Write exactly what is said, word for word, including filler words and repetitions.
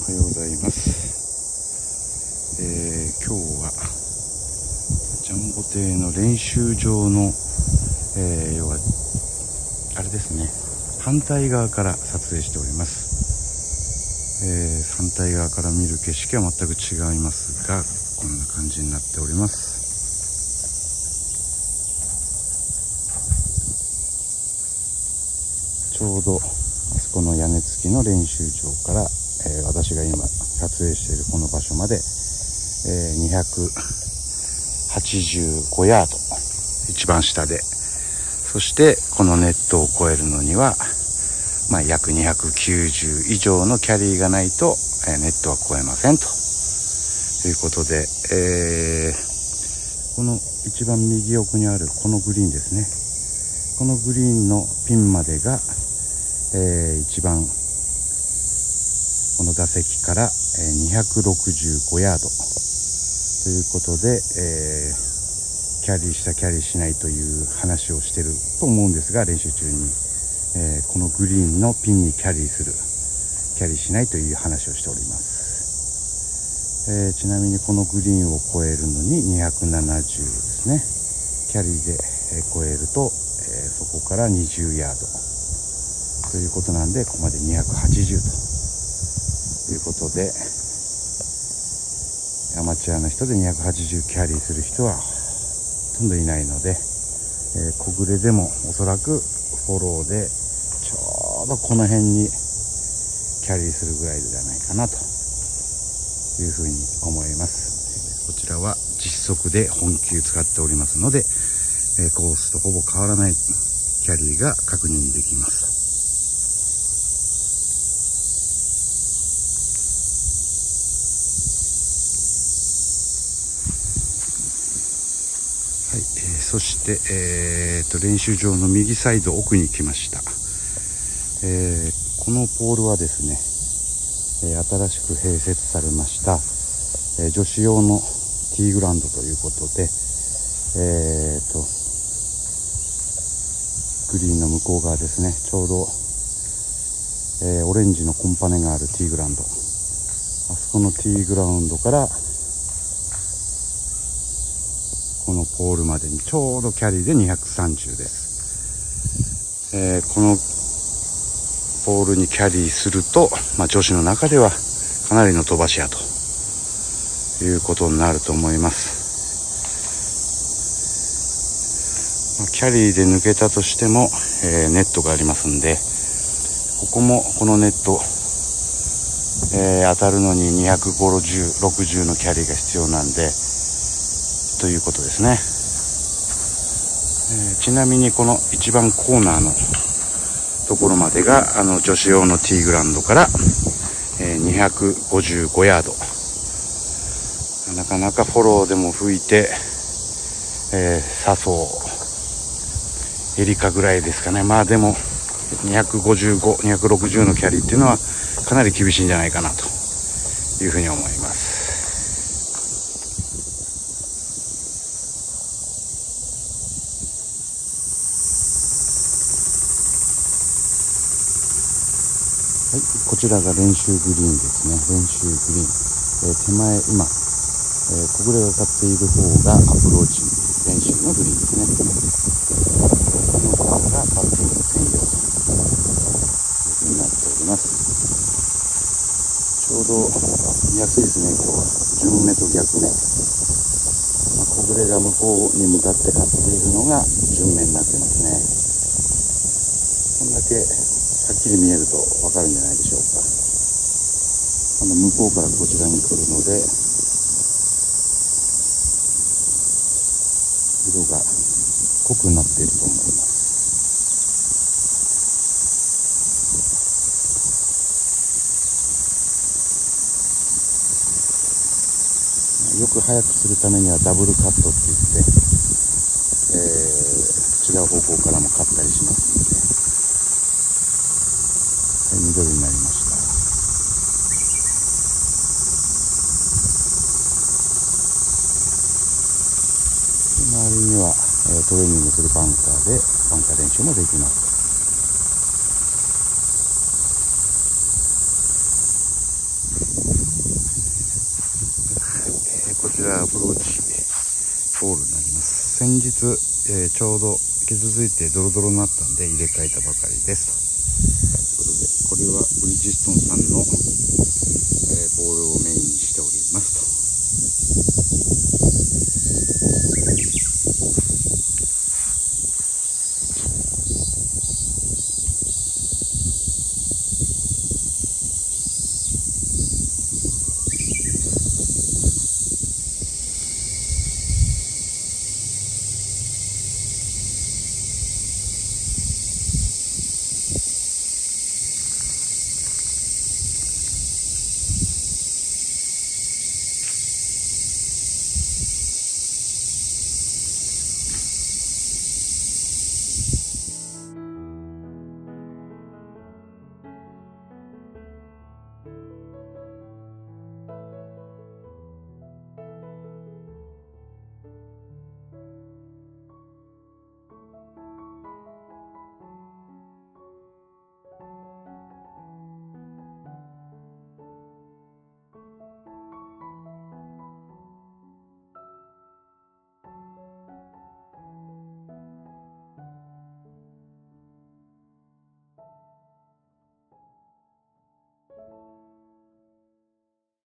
はようございます。えー、今日はジャンボ艇の練習場の、えー、要はあれですね、反対側から撮影しております。えー、反対側から見る景色は全く違いますが、こんな感じになっております。ちょうどあそこの屋根付きの練習場から、えー、私が今撮影しているこの場所まで、えー、にひゃくはちじゅうごヤード、一番下で、そしてこのネットを越えるのには、まあ、約にひゃくきゅうじゅう以上のキャリーがないと、えー、ネットは越えませんということで、えー、この一番右奥にあるこのグリーンですね、このグリーンのピンまでが、えー、一番この打席から、えー、にひゃくろくじゅうごヤードということで、えー、キャリーしたキャリーしないという話をしてると思うんですが、練習中に、えー、このグリーンのピンにキャリーする、キャリーしないという話をしております。えー、ちなみにこのグリーンを越えるのににひゃくななじゅうですね、キャリーで、えー、越えると、えー、そこからにじゅうヤードということなんで、ここまでにひゃくはちじゅうということで、アマチュアの人でにひゃくはちじゅうキャリーする人はほとんどいないので、えー、小暮でもおそらくフォローでちょうどこの辺にキャリーするぐらいじゃないかなというふうに思います。こちらは実測で本球使っておりますので、えー、コースとほぼ変わらないキャリーが確認できます。はい、えー、そして、えー、と練習場の右サイド奥に来ました。えー、このポールはですね、えー、新しく併設されました、えー、女子用のティーグラウンドということで、えー、とグリーンの向こう側ですね、ちょうど、えー、オレンジのコンパネがあるティーグラウンド、あそこのティーグラウンドからこのポールまでにちょうどキャリーでにひゃくさんじゅうです。えー、このポールにキャリーすると、まあ、女子の中ではかなりの飛ばし屋ということになると思います。まあ、キャリーで抜けたとしても、えー、ネットがありますんで、ここもこのネット、えー、当たるのににひゃくごじゅう、ろくじゅうのキャリーが必要なんでということですね。えー、ちなみにこの一番コーナーのところまでがあの女子用のティーグラウンドから、えー、にひゃくごじゅうごヤード、なかなかフォローでも吹いて、えー、笹生エリカぐらいですかね。まあでもにひゃくごじゅうご、にひゃくろくじゅうのキャリーっていうのはかなり厳しいんじゃないかなというふうに思います。はい、こちらが練習グリーンですね。練習グリーン、えー、手前今、えー、小暮がかっている方がアプローチ練習のグリーンですね。この方がパッティング専用というふうになっております。ちょうど見やすいですね。今日は順目と逆目、まあ、小暮が向こうに向かってかっているのが順目になってますね。こんだけはっきり見えるとわかるんじゃないでしょうか。この向こうからこちらに来るので、色が濃くなっていると思います。よく速くするためにはダブルカットって言って、えー、違う方向からもカったりしますので、緑になりました。周りには、えー、トレーニングするバンカーでバンカー練習もできます。 がアプローチホールになります。先日、えー、ちょうど傷ついてドロドロになったんで入れ替えたばかりですということで、これはブリヂストンさんの、えー、ボールをメインに